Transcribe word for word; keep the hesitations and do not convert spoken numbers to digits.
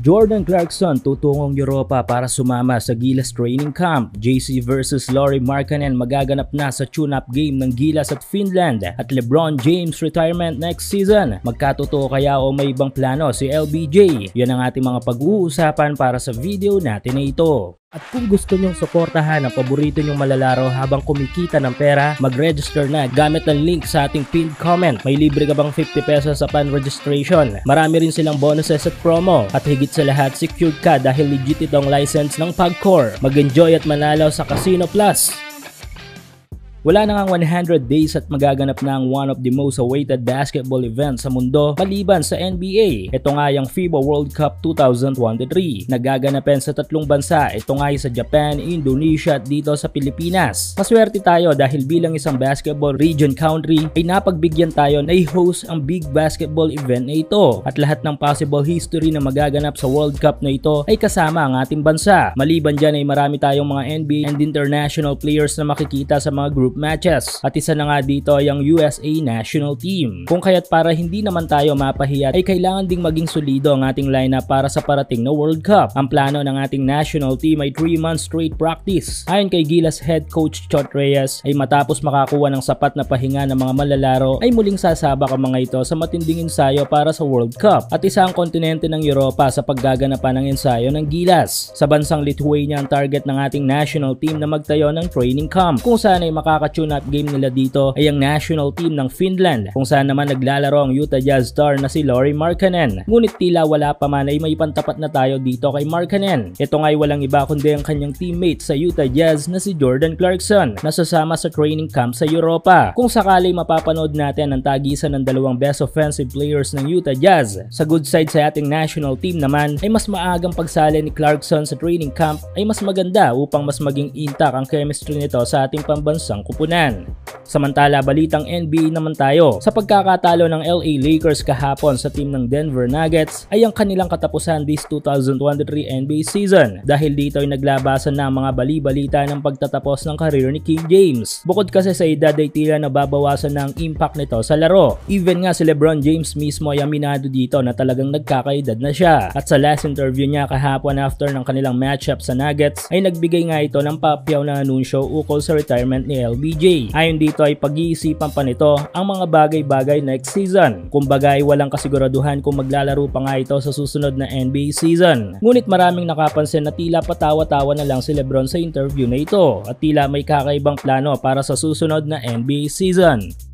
Jordan Clarkson tutungong Europa para sumama sa Gilas training camp. J C versus Lauri Markkanen magaganap na sa tune-up game ng Gilas at Finland. At LeBron James retirement next season. Magkatotoo kaya o may ibang plano si L B J? Yan ang ating mga pag-uusapan para sa video natin na ito. At kung gusto nyong suportahan ang paborito nyong malalaro habang kumikita ng pera, mag-register na gamit ang link sa ating pinned comment. May libre ka bang fifty pesos upon registration. Marami rin silang bonuses at promo. At higit sa lahat, secured ka dahil legit itong license ng Pagcor. Mag-enjoy at manalo sa Casino Plus. Wala na ngang one hundred days at magaganap na ang one of the most awaited basketball events sa mundo maliban sa N B A. Ito nga yung FIBA World Cup twenty twenty-three. Nagaganapin sa tatlong bansa. Ito nga ay sa Japan, Indonesia at dito sa Pilipinas. Maswerte tayo dahil bilang isang basketball region country ay napagbigyan tayo na i-host ang big basketball event na ito. At lahat ng possible history na magaganap sa World Cup na ito ay kasama ang ating bansa. Maliban dyan ay marami tayong mga N B A and international players na makikita sa mga group matches. At isa na nga dito ay ang U S A national team. Kung kaya't para hindi naman tayo mapahiya ay kailangan ding maging solido ang ating lineup para sa parating na World Cup. Ang plano ng ating national team ay three months straight practice. Ayon kay Gilas head coach Chot Reyes ay matapos makakuha ng sapat na pahinga ng mga malalaro ay muling sasabak ang mga ito sa matinding ensayo para sa World Cup. At isa ang kontinente ng Europa sa paggaganapan ng ensayo ng Gilas. Sa bansang Lithuania ang target ng ating national team na magtayo ng training camp kung saan ay makaka tune-up game nila dito ay ang national team ng Finland kung saan naman naglalaro ang Utah Jazz star na si Lauri Markkanen. Ngunit tila wala pa man ay may pantapat na tayo dito kay Markkanen. Ito nga ay walang iba kundi ang kanyang teammate sa Utah Jazz na si Jordan Clarkson na sasama sa training camp sa Europa. Kung sakali mapapanood natin ang tagisan ng dalawang best offensive players ng Utah Jazz, sa good side sa ating national team naman ay mas maagang pagsali ni Clarkson sa training camp ay mas maganda upang mas maging intact ang chemistry nito sa ating pambansang kupunan. Samantala, balitang N B A naman tayo. Sa pagkakatalo ng L A Lakers kahapon sa team ng Denver Nuggets ay ang kanilang katapusan this twenty twenty-three N B A season dahil dito ay naglabasan na ang mga bali-balita ng pagtatapos ng karir ni King James. Bukod kasi sa edad ay tila nababawasan na ang impact nito sa laro. Even nga si LeBron James mismo ay aminado dito na talagang nagkakaedad na siya. At sa last interview niya kahapon after ng kanilang matchup sa Nuggets ay nagbigay nga ito ng papyaw na anunsyo ukol sa retirement ni L B J. Ayon dito ay pag-iisipan pa nito ang mga bagay-bagay next season. Kumbaga ay walang kasiguraduhan kung maglalaro pa nga ito sa susunod na N B A season. Ngunit maraming nakapansin na tila patawa-tawa na lang si LeBron sa interview na ito at tila may kakaibang plano para sa susunod na N B A season.